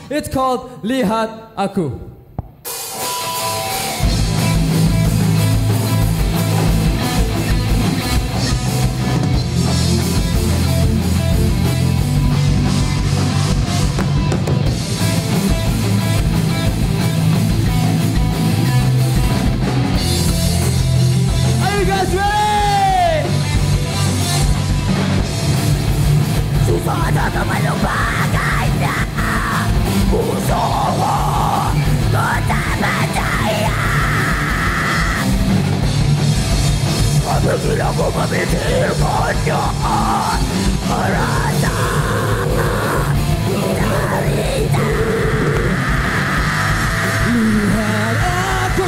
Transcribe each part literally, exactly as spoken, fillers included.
It's called Lihat Aku. Are you guys ready? Susah tak melupakannya. Musuhmu ku tak percaya. Apabila ku memikirkannya, merasa derita. Lihat aku,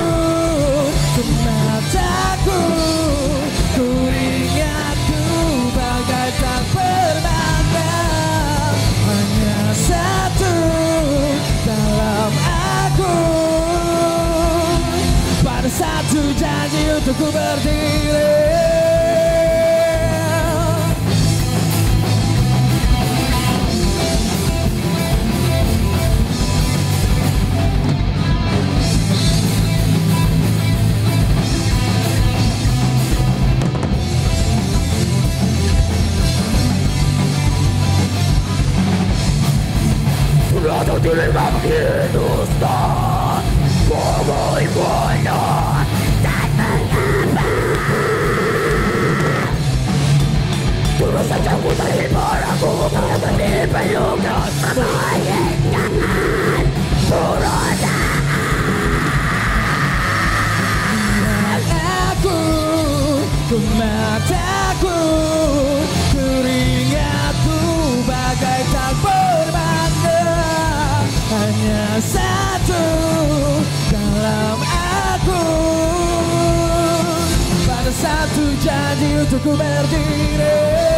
mataku, ku ingatku bagai tak bermandang. Hanya satu dalam aku, pada satu janji untuk ku berdiri. Sudah terlebak dusta, bagaimana dan mengapa? Terus saja ku terhibur, aku akan dipelukkan permainkan perasaan. Aku, ku mataku, keringatku bagai tak bermandang. Hanya satu dalam aku, pada satu janji untuk ku berdiri.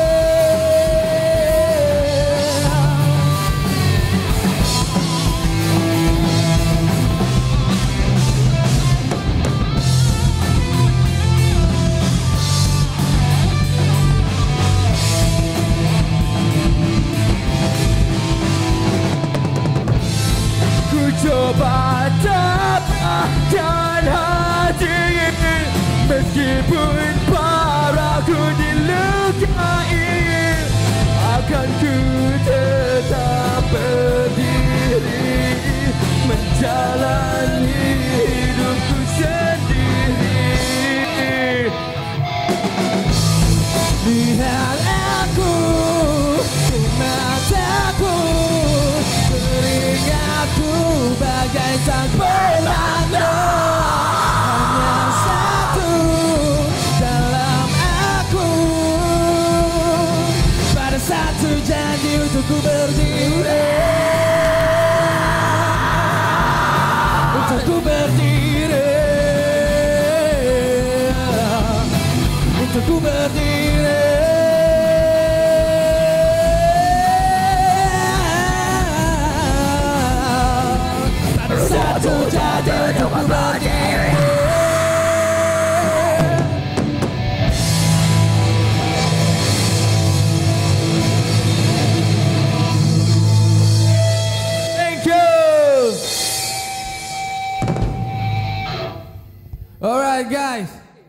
Coba dapatkan hati, meskipun paraku dilukai, akan ku tetap berdiri, menjalani hidupku sendiri. Lihat aku, mataku, keringatku bagai tak bermandang. Hanya satu dalam aku, pada satu janji untuk ku berdiri. Untuk ku berdiri. Untuk ku berdiri. Satu jadi untuk ku berdiri. Thank you. Alright guys.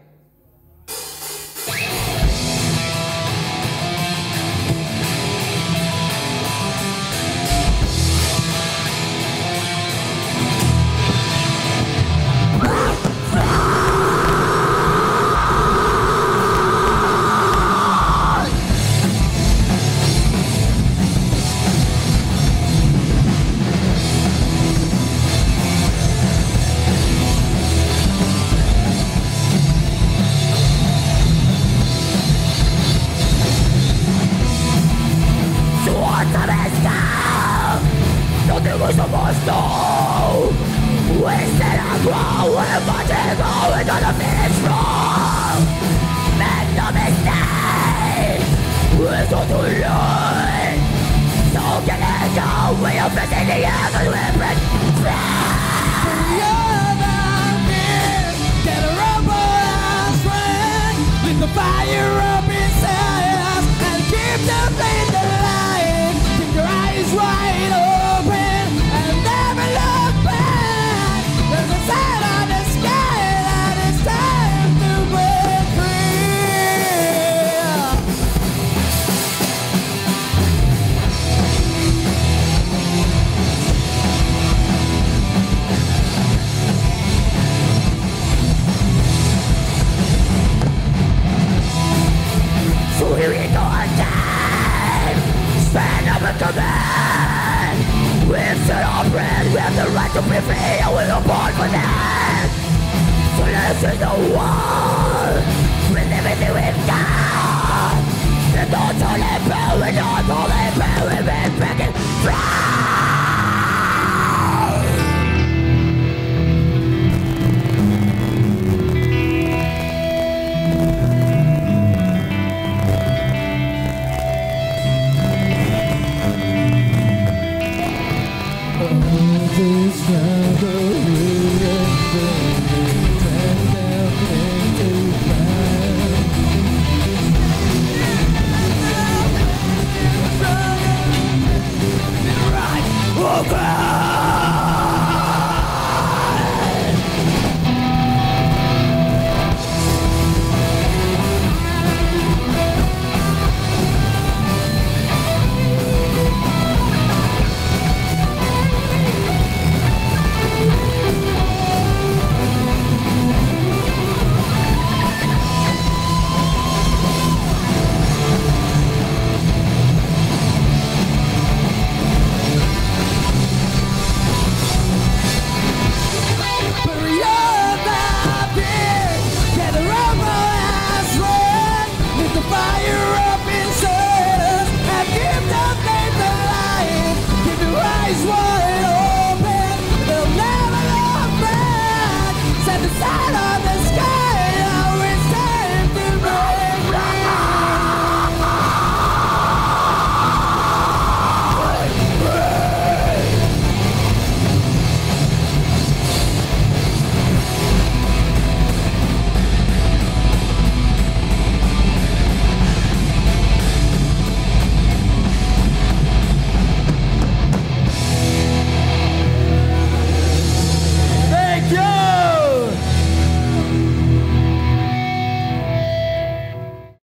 The fire up inside us and keep the flame alive. Keep your eyes wide open command. We've set our brand, we have the right to be free, and we are born for that. So this is the war, with everything we've got. The thoughts on the power, we don't